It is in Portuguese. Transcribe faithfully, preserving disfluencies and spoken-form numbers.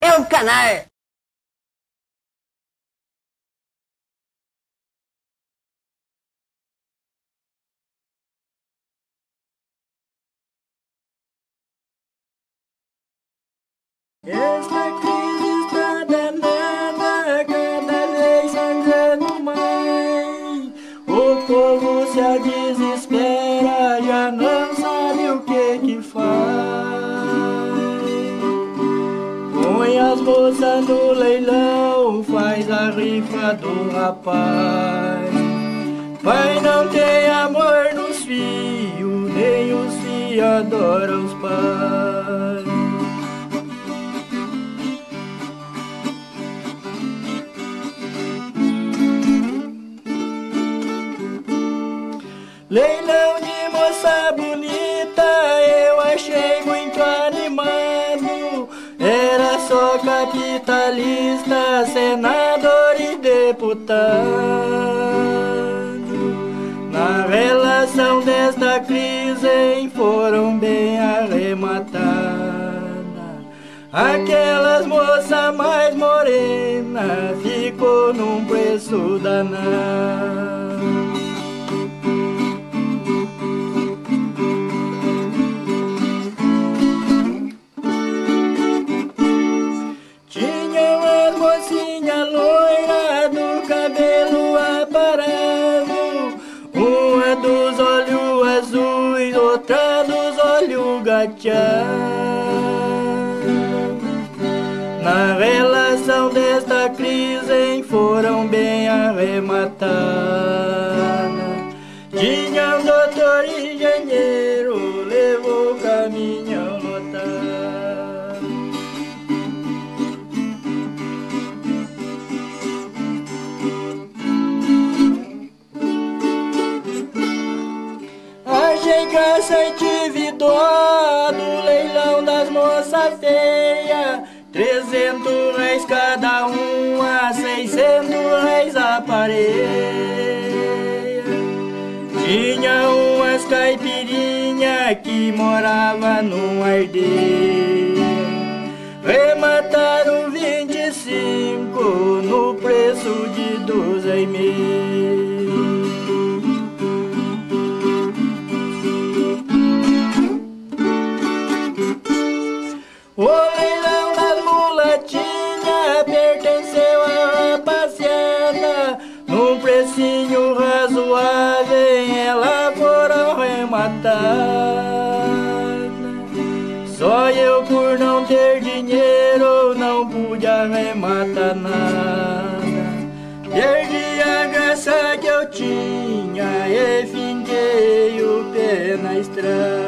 é um canalha. Esta crise está danada, cada vez sangrando mais. O povo se desespera, já não sabe o que que faz. Põe as moças no leilão, faz a rifa do rapaz. Pai não tem amor nos filhos, nem os filhos adoram os pais. Leilão de moça bonita, eu achei muito animado. Era só capitalista, senador e deputado. Na relação desta crise foram bem arrematadas aquelas moças mais morenas, ficou num preço danado. Mocinha loira do cabelo aparado, uma dos olhos azuis, outra dos olhos gateados. Na relação desta crise foram bem arrematadas. Tinha um doutor engenheiro, levou o caminhão lotado. Achei graça e tive dó do leilão das moças feias. Trezentos reis cada uma, seiscentos reis a pareia. Tinha umas caipirinhas que morava numa aldeia. Remataram vinte e cinco no preço de doze e meio. O leilão das mulatinhas pertenceu à rapaziada. Num precinho razoável elas foram rematadas. Só eu, por não ter dinheiro, não pude arrematar nada. Perdi a graça que eu tinha e finquei o pé na estrada.